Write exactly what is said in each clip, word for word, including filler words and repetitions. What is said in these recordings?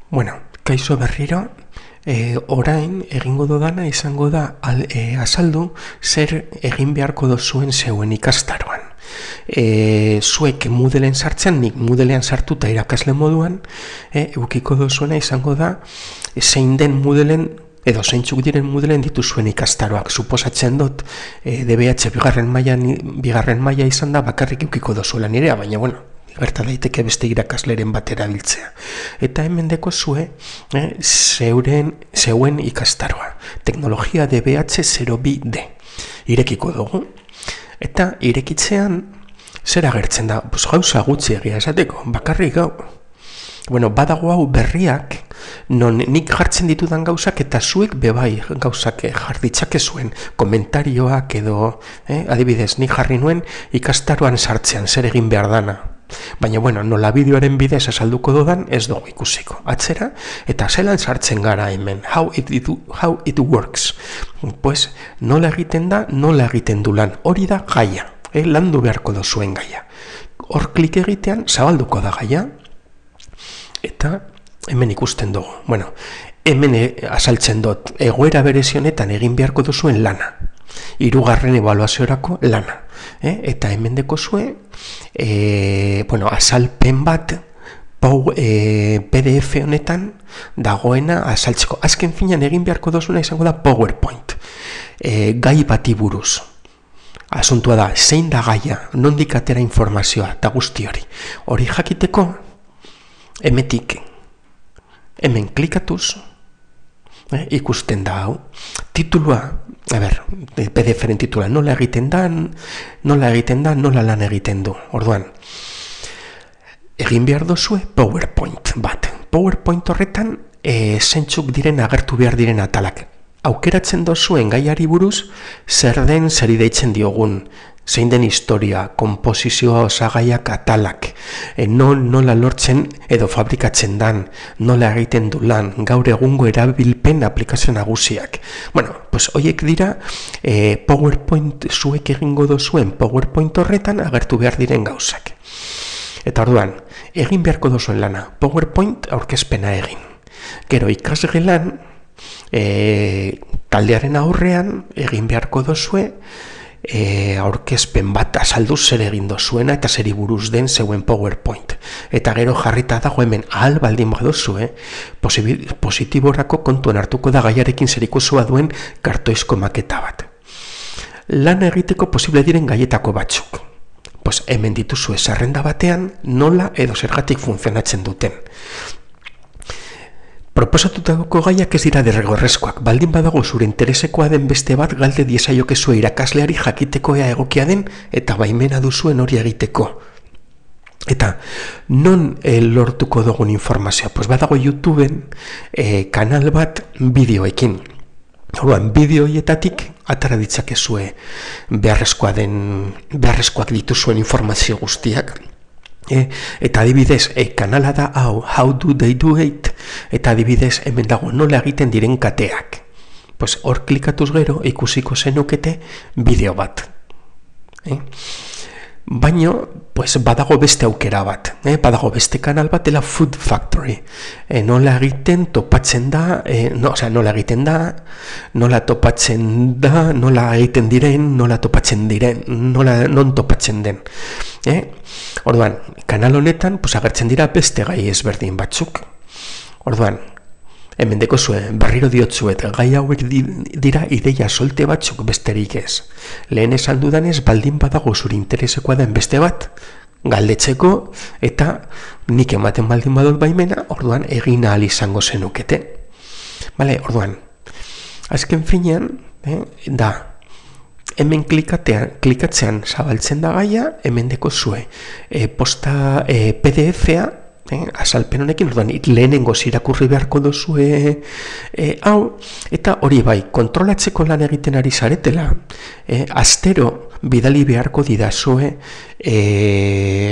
Bueno, kaixo berriro, e, orain egingo dodana izango da al, e, azaldu zer egin beharko dozuen zeuen ikastaroan. E, zuek Moodleen sartzen, nik Moodlean sartuta irakasle moduan, e, eukiko dozuena izango da zein den Moodleen edo zeintzuk diren Moodleen dituzuen ikastaroak. Suposatzen dut e, D B H bigarren maila bigarren maila izan da bakarrik eukiko dozuela nirea, baina bueno, gerta daiteke beste irakasleren bat erabiltzea. Eta hemen deko zue eh, zeuren, zeuen ikastaroa. Teknologia D B H zero bi D. Irekiko dugu. Eta irekitzean zer agertzen da? Pues gauza gutxi egia esateko, bakarrik gau. Bueno, badago hau berriak, non nik jartzen ditudan gauzak eta zuek bebai gauzak jarditzake zuen komentarioak edo, eh, adibidez, nik jarri nuen ikastaroan sartzean zer egin behar dana. Baina, bueno, nola bideoaren bidez azalduko dodan ez dugu ikusiko. Atzera, eta zelan sartzen gara hemen. How it, it, how it works. Pues, nola egiten da, nola egiten du lan. Hori da gaia. Eh, landu beharko dozuen gaia. Hor klik egitean, zabalduko da gaia. Eta hemen ikusten dugu. Bueno, hemen e, azaltzen dut, egoera berezionetan egin beharko duzuen lana. Hirugarren ebaluaziorako lana. Eh? Eta hemen deko zue, e, bueno, azalpen bat pau, e, P D F honetan dagoena azaltzeko. Azken finean egin beharko duzuna izango da PowerPoint. E, gai bati buruz. Asuntua da, zein da gaia, nondik atera informazioa, eta guzti hori. Hori jakiteko, hemetik, hemen klikatuz, eh, ikusten da hau, titulua, a ber, P D F-ren titula, nola egiten da, nola egiten da, nola lan egiten du. Orduan, egin behar dozue PowerPoint bat. PowerPoint horretan, e, zentzuk diren agertu behar diren atalak. Aukeratzen dozuen gaiari buruz, zer den zeri deitzen diogun, zein den historia, komposizioa osagaiak atalak, e, non, nola lortzen edo fabrikatzen dan, nola egiten du lan, gaur egungo erabilpen aplikazio nagusiak. Bueno, pues hoiek dira e, PowerPoint zuek egingo dozuen PowerPoint horretan agertu behar diren gauzak. Eta orduan, egin beharko dozuen lana, PowerPoint aurkezpena egin. Gero ikasgelan, e, taldearen aurrean egin beharko dozue, E, aurkezpen bat azaldu zer egin dozuena eta zeri buruz den zeuen PowerPoint. Eta gero jarrita dago hemen ahal baldin baduzu, eh? Positiborako kontuan hartuko da gaiarekin zerikusua duen kartoizko maketa bat. Lan egiteko posible diren gaietako batzuk. Pues hemen dituzu zerrenda batean nola edo zergatik funtzionatzen duten. Proposatutako gaiak ez dira derrigorrezkoak, baldin badago zure interesekoa den beste bat galde diezaiokezue irakasleari jakiteko ea egokia den eta baimena duzuen hori egiteko. Eta non e, lortuko dugun informazioa? Pues badago YouTubeen e, kanal bat bideoekin. Orduan, bideoietatik atara ditzakezue beharrezkoa den, beharrezkoak dituzuen informazio guztiak. E, eta adibidez, e, kanala da hau, how do they do it, eta adibidez, hemen dago nola egiten diren kateak. Pues hor klikatuz gero ikusiko zenukete bideo bat. E? Baino, pues badago beste aukera bat, eh? Badago beste kanal bat dela Food Factory. E, nola egiten topatzen da, e, no, osea, nola egiten da, nola topatzen da, nola egiten diren, nola topatzen diren, nola non topatzen den. Eh? Orduan, kanal honetan pues, agertzen dira beste gai ezberdin batzuk. Orduan, hemen deko zuen, berriro diotzuet, gai hauek dira ideia solte batzuk besterik ez. Lehen esan dudanez, baldin badago zure interesekoa den beste bat, galdetzeko eta nik ematen baldin badut baimena, orduan egin ahal izango zenukete. Vale, orduan, azken finean, eh, da, hemen klikatzean zabaltzen da gaia, hemen deko zue, e, posta e, P D F-a, eh, azalpen honekin, orduan, lehenengo irakurri beharko duzue e, hau, eta hori bai, kontrolatzeko lan egiten ari zaretela, e, astero bidali beharko didazue e,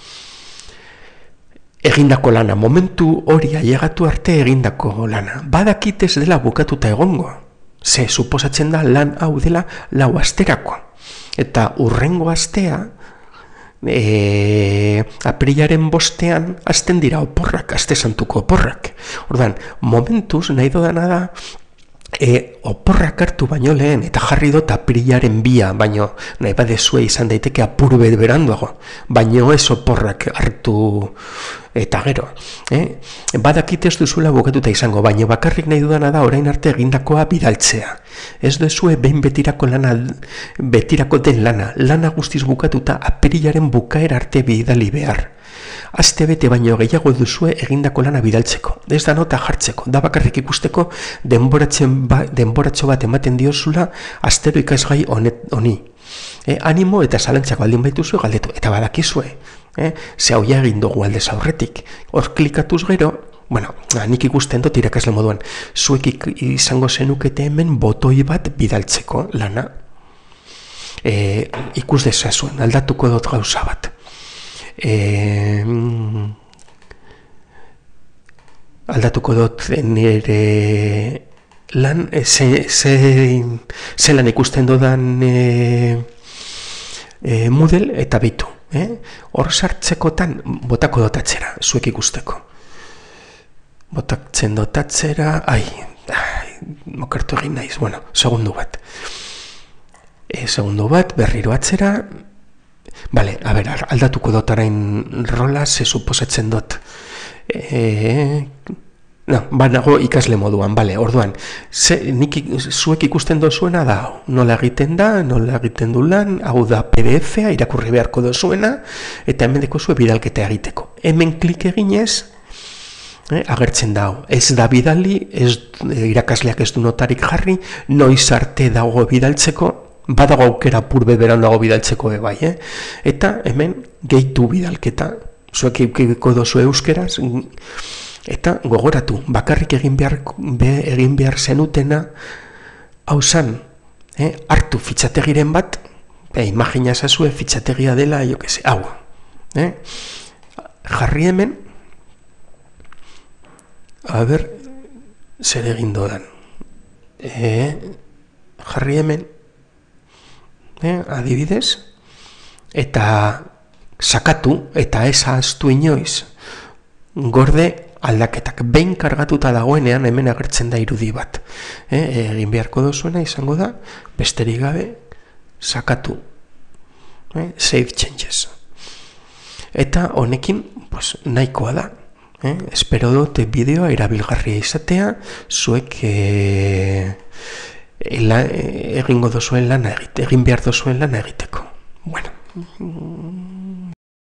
egindako lana, momentu hori ailegatu arte egindako lana. Badakit ez dela bukatuta egongo. Ze, suposatzen da lan hau dela lau asterako. Eta urrengo astea e, aprilaren bostean hasten dira oporrak, aste santuko oporrak. Ordan, momentuz nahi dodana da E, oporrak hartu baino lehen eta jarri dut aprilaren bia, baino nahi badezue izan daiteke apurbe beranduago, baino ez oporrak hartu eta gero. Eh? Badakit ez duzuela bukatuta izango, baino bakarrik nahi dudana da orain arte egindakoa bidaltzea. Ez duzue behin betirako lana, betirako den lana, lana guztiz bukatuta aprilaren bukaera arte bidali behar. Aste bete baino gehiago duzue egindako lana bidaltzeko. Ez da nota jartzeko, da bakarrik ikusteko denboratzen ba, denboratxo bat ematen diozula astero ikasgai honi. E, animo eta zalantzako aldin baituzu galdetu, eta badakizue. E, ze hau ja egin dugu aldez aurretik. Hor klikatuz gero, bueno, nik ikusten dut irakasle moduan, zuek izango zenukete hemen botoi bat bidaltzeko lana. E, ikus dezazuen, aldatuko dut gauza bat. E, aldatuko dut nire lan ze, ze, ze lan ikusten dodan e, e, Moodle eta bitu eh? Hor sartzekotan botako dotatzera zuek ikusteko botatzen dotatzera ai, ai mokertu egin naiz bueno, segundu bat e, segundu bat berriro atzera. Vale, a ber, aldatuko dut arain rola, ze suposatzen dut. E, no, banago ikasle moduan, bale, orduan. Ze, nik, zuek ikusten dozuena da, nola egiten da, nola egiten du lan, hau da P D F-a, irakurri beharko dozuena, eta hemen deko zue bidalketa egiteko. Hemen klik eginez, eh, agertzen dago. Ez da bidali, ez, irakasleak ez du notarik jarri, noiz arte dago bidaltzeko, badago aukera purbe berandago bidaltzeko bai, eh? Eta hemen gehitu bidalketa, zuek eukiko dozu euskeraz, eta gogoratu, bakarrik egin behar, be, egin behar zenutena, hau zan, eh? Hartu fitxategiren bat, e, imagina zazue fitxategia dela, jo que se, hau, eh? Jarri hemen, a ber, zer egin dodan, eh? Jarri hemen, Eh, adibidez, eta sakatu, eta ez ahaztu inoiz, gorde aldaketak. Behin kargatuta dagoenean hemen agertzen da irudi bat. Eh, egin beharko dozuena izango da, besterik gabe, sakatu. Eh, save changes. Eta honekin, pues, nahikoa da. Eh, espero dut bideoa erabilgarria izatea, zuek... Eh, La, egingo dozuen lana egite, egin behar dozuen lana egiteko. Bueno,